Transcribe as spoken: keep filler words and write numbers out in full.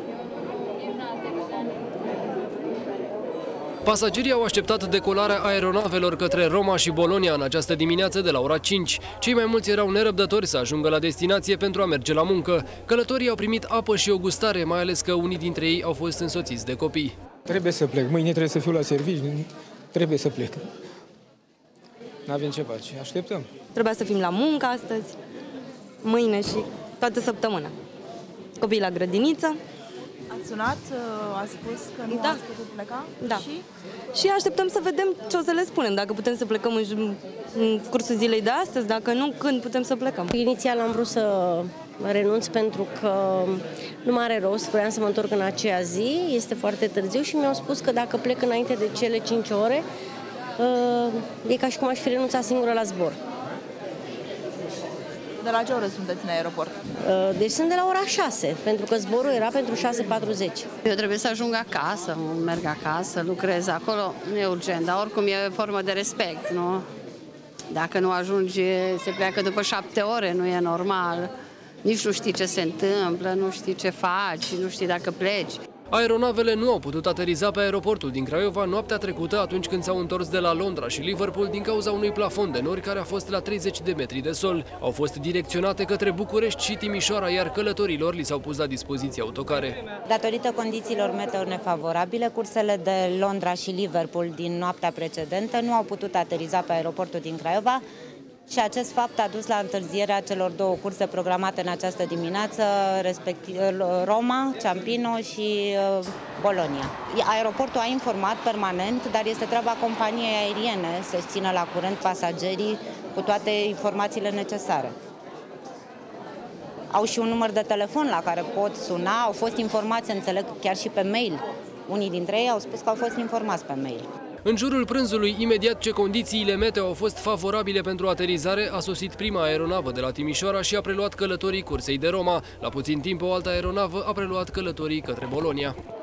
Pasagerii au așteptat decolarea aeronavelor către Roma și Bologna în această dimineață de la ora cinci. Cei mai mulți erau nerăbdători să ajungă la destinație pentru a merge la muncă. Călătorii au primit apă și o gustare, mai ales că unii dintre ei au fost însoțiți de copii. Trebuie să plec. Mâine trebuie să fiu la serviciu. Trebuie să plec. N-avem ce face. Așteptăm. Trebuia să fim la muncă astăzi, mâine și toată săptămâna. Copiii la grădiniță. Ați sunat? A spus că nu da. ați putut pleca? Da. Și? Și așteptăm să vedem ce o să le spunem. Dacă putem să plecăm în, în cursul zilei de astăzi, dacă nu, când putem să plecăm. Inițial am vrut să renunț pentru că nu mai are rost, vreau să mă întorc în aceea zi, este foarte târziu și mi-au spus că dacă plec înainte de cele cinci ore, e ca și cum aș fi renunțat singură la zbor. De la ce oră sunteți în aeroport? Deci sunt de la ora șase, pentru că zborul era pentru șase patruzeci. Eu trebuie să ajung acasă, merg acasă, lucrez acolo, nu e urgent, dar oricum e formă de respect, nu? Dacă nu ajungi, se pleacă după șapte ore, nu e normal. Nici nu știi ce se întâmplă, nu știi ce faci, nu știi dacă pleci. Aeronavele nu au putut ateriza pe aeroportul din Craiova noaptea trecută atunci când s-au întors de la Londra și Liverpool din cauza unui plafon de nori care a fost la treizeci de metri de sol. Au fost direcționate către București și Timișoara, iar călătorilor li s-au pus la dispoziție autocare. Datorită condițiilor meteo nefavorabile, cursele de Londra și Liverpool din noaptea precedentă nu au putut ateriza pe aeroportul din Craiova, și acest fapt a dus la întârzierea celor două curse programate în această dimineață, respectiv Roma, Ciampino și Bologna. Aeroportul a informat permanent, dar este treaba companiei aeriene să-și țină la curent pasagerii cu toate informațiile necesare. Au și un număr de telefon la care pot suna, au fost informați, înțeleg, chiar și pe mail. Unii dintre ei au spus că au fost informați pe mail. În jurul prânzului, imediat ce condițiile meteo au fost favorabile pentru aterizare, a sosit prima aeronavă de la Timișoara și a preluat călătorii cursei de Roma. La puțin timp, o altă aeronavă a preluat călătorii către Bologna.